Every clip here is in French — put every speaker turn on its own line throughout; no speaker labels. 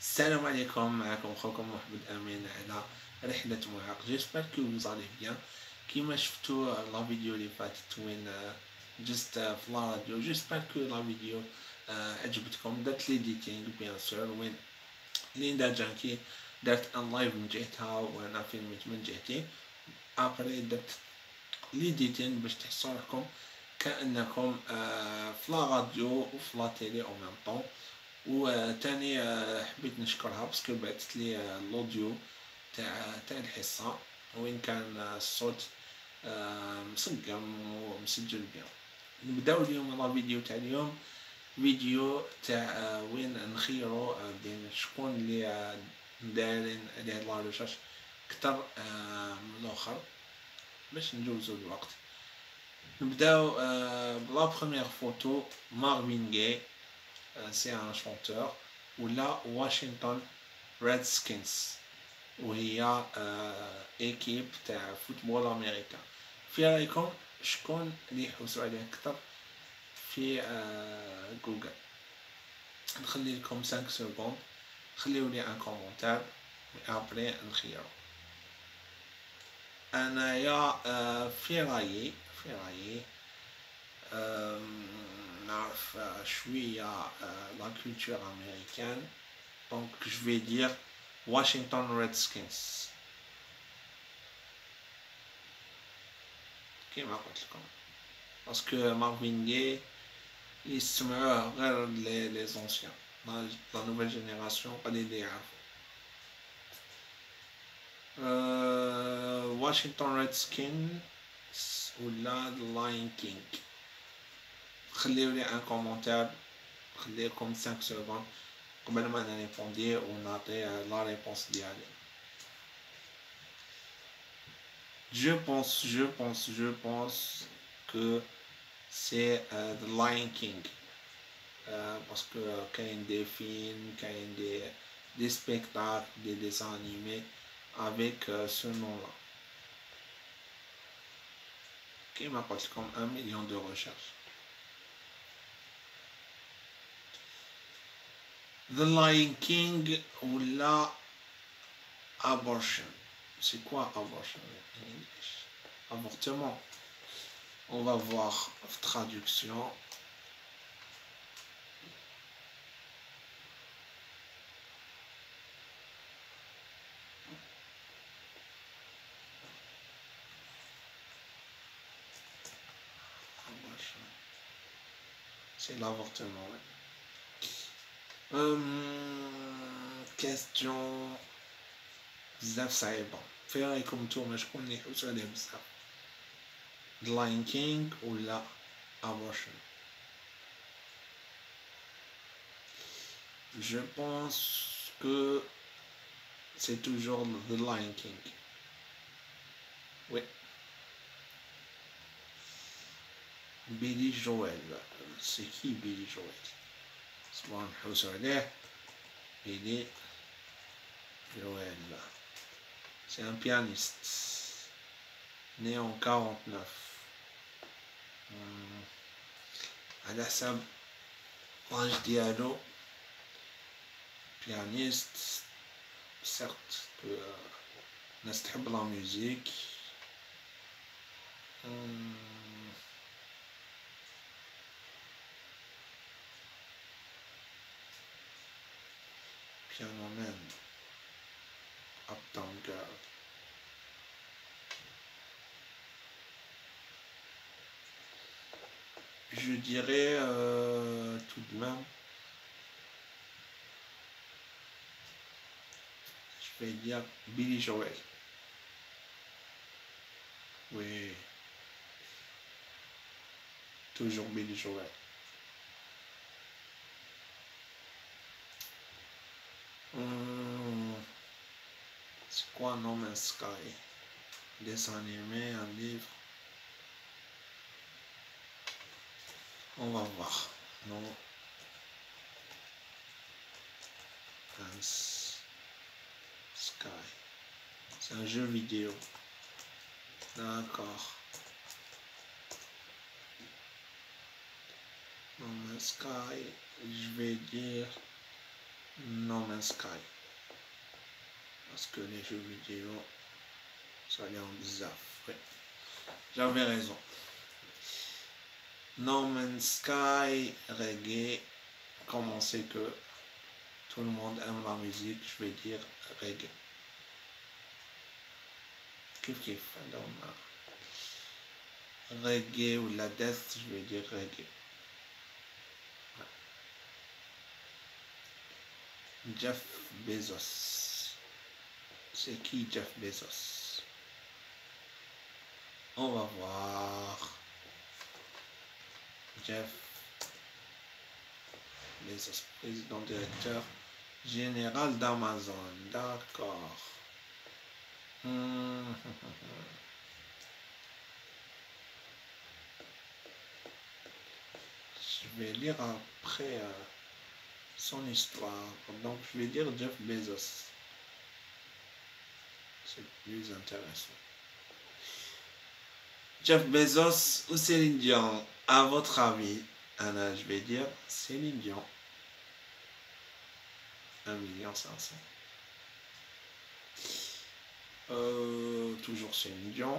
Salam alaikum, معكم خوكم محمد أمين على رحلة معاق. J'espère que vous allez bien. كيما شفتوا لا فيديو اللي فاتت وين جست في لا راديو. جيسبر كو لا فيديو عجبتكم. درت ليديتينغ بيان سور وين ليندا جانكي درت ان لايف من جهتها وانا فيلمت من جهتي. ابري درت ليديتينغ باش تحسوا روحكم كانكم في لا راديو وفي لا تيلي او ميم طون. وتاني حبيت نشكرها باسكو بعثت لي الاوديو تاع الحصه وين كان الصوت مسقم ومسجل بيان. نبداو اليوم لا فيديو تاع اليوم، فيديو تاع وين نخيرو بين شكون اللي دايرين عليه لا ريشيرش كتر من الاخر باش نجوزو الوقت. نبداو بلا بروميير فوتو مارفين غاي، سي ان شونتور، ولا واشنطن ريدسكينز وهي ايكيب تاع فوتبول امريكا. في رايكم شكون اللي يحوسوا عليه اكثر في جوجل؟ نخلي لكم 5 سكوند، خليو لي ان كومونتير ابري نخيرو. انايا في رايي نعرف شويه لا كولتور امريكان، دونك جو في دير واشنطن ريدسكينز كيما قلت لكم، باسكو مارفين غاي يسمعوه غير لي زونسيان، لا نوفيل جينيراسيون قليل اللي يعرفو. واشنطن ريدسكينز ولا لاين كينغ؟ خليو لي ان كومونتير، خليكم 5 سكوند قبل ما انا ريبوندي ونعطي لا ريبونس ديالي. Je pense que c'est The Lion King, parce que كاين des films, كاين des spectacles, des dessins animés avec ce nom-là. كيما قلت لكم 1 million de recherches. The Lion King ou la abortion. C'est quoi abortion en English? Avortement. On va voir traduction. C'est l'avortement. Question بزاف صعيبة. في رايكم نتوما شكون اللي يحوسوا عليه بزاف؟ The Lion King ولا abortion? Je pense que c'est toujours The Lion King. Oui. Billy Joel. C'est qui Billy Joel? صباح نحوسوا عليه. Billy Joel. C'est un pianiste né en 49. على حسب لاج ديالو pianiste. certes que الناس تحب لا ميوزيك. Piano Man, Uptown Girl. Je dirais tout de même, je vais dire Billy Joel. Oui, toujours Billy Joel. C'est quoi No Man's Sky? Dessin animé, un livre. On va voir. No Man's Sky. C'est un jeu vidéo. D'accord. No Man's Sky, je vais dire No Man's Sky. Parce que les jeux vidéo, ça allait en bizarre. Ouais. J'avais raison. No Man's Sky, reggae. Comme on sait que tout le monde aime la musique, je vais dire reggae. Kiff. Donc, reggae ou la death, je vais dire reggae. Jeff Bezos. C'est qui Jeff Bezos? On va voir. Jeff Bezos, président directeur général d'Amazon. D'accord. Je vais lire après son histoire. Donc je vais dire Jeff Bezos. C'est plus intéressant. Jeff Bezos ou Céline Dion? À votre avis? Anna, je vais dire Céline Dion. 1,5 million. Toujours Céline Dion.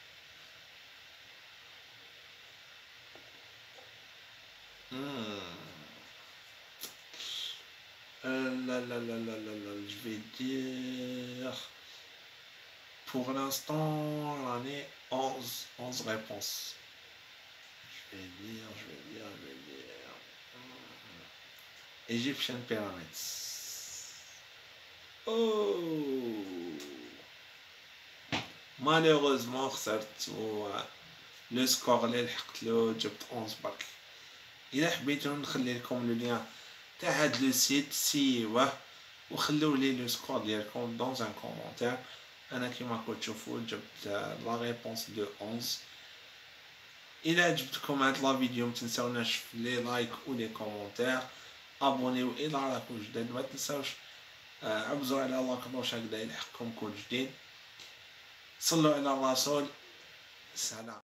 Je vais dire. Pour l'instant, j'en ai 11 réponses. Je vais dire. Egyptian Pyramids. Oh! Malheureusement خسرت لو سكور اللي لحقت له جبت 11 برك. الا حبيتو نخلي لكم لو لين تاع هاد لو سيت سيوه وخليو لي لو سكور ديالكم دون ان كومونتير. انا كيما راكم تشوفوا جبت لا ريبونس دو 11. الى عجبتكم هاد لا فيديو متنساوناش في لي لايك و لي كومونتير. ابونيو الى راكم جداد ما تنساوش عبزوا على لا كلوش هكذا يلحقكم كل جديد. صلوا على الرسول. سلام.